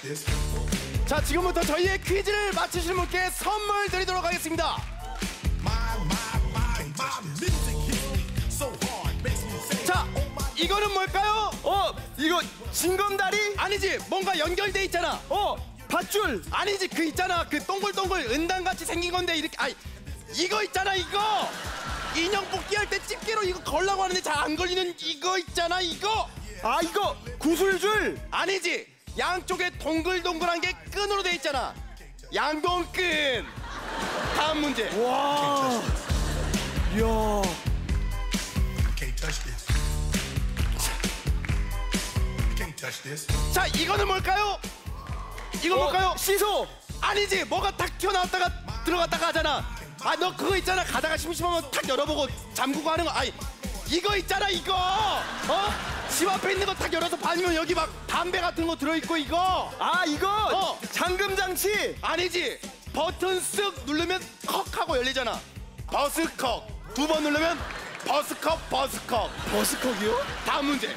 자, 지금부터 저희의 퀴즈를 맞추시는 분께 선물 드리도록 하겠습니다. 자, 이거는 뭘까요? 이거 징검다리? 아니지, 뭔가 연결돼 있잖아. 밧줄? 아니지, 그 있잖아, 그 동글동글 은단같이 생긴 건데 이렇게, 이거 있잖아, 이거 인형 뽑기 할 때 집게로 이거 걸라고 하는데 잘 안 걸리는 이거 있잖아, 이거. 이거 구슬줄? 아니지, 양쪽에 동글동글한 게 끈으로 돼 있잖아. 양동끈. 다음 문제. 와, 이야. 자, 이거는 뭘까요? 이거 뭘까요? 시소? 아니지, 뭐가 탁 튀어나왔다가 들어갔다가 하잖아. 너 그거 있잖아, 가다가 심심하면 탁 열어보고 잠그고 하는 거. 이거 있잖아, 이거. 집 앞에 있는 거 탁 열어서 받으면 여기 막 담배 같은 거 들어있고, 이거. 이거 잠금장치? 아니지, 버튼 쓱 누르면 컥 하고 열리잖아. 버스컥. 두 번 누르면 버스컥, 버스컥. 버스컥이요? 다음 문제.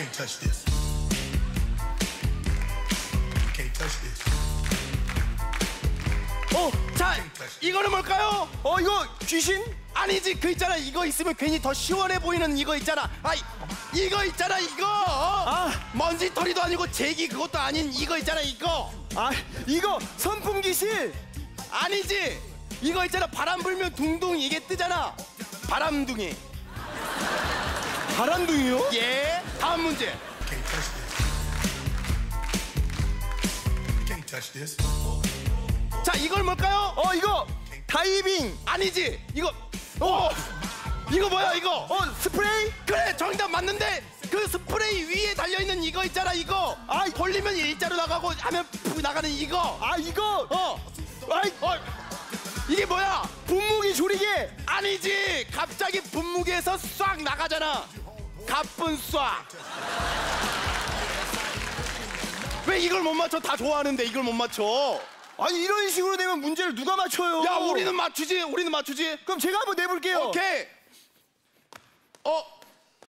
자, 이거는 뭘까요? 이거 귀신? 아니지, 그 있잖아, 이거 있으면 괜히 더 시원해 보이는 이거 있잖아. 이거 있잖아, 이거. 먼지털이도 아니고 제기 그것도 아닌 이거 있잖아, 이거. 이거 선풍기실? 아니지, 이거 있잖아, 바람 불면 둥둥 이게 뜨잖아. 바람둥이. 바람둥이요? 예. 다음 문제. 자, 이걸 뭘까요? 이거 다이빙? 아니지, 이거. 이거 뭐야, 이거? 스프레이? 그래, 정답 맞는데 그 스프레이 위에 달려있는 이거 있잖아, 이거. 돌리면 일자로 나가고 하면 푹 나가는 이거. 이거 이게 뭐야? 분무기 조리개? 아니지, 갑자기 분무기에서 싹 나가잖아. 가쁜 싹. 왜 이걸 못 맞춰? 다 좋아하는데 이걸 못 맞춰. 이런 식으로 되면 문제를 누가 맞춰요? 야, 우리는 맞추지. 그럼 제가 한번 내볼게요. 오케이.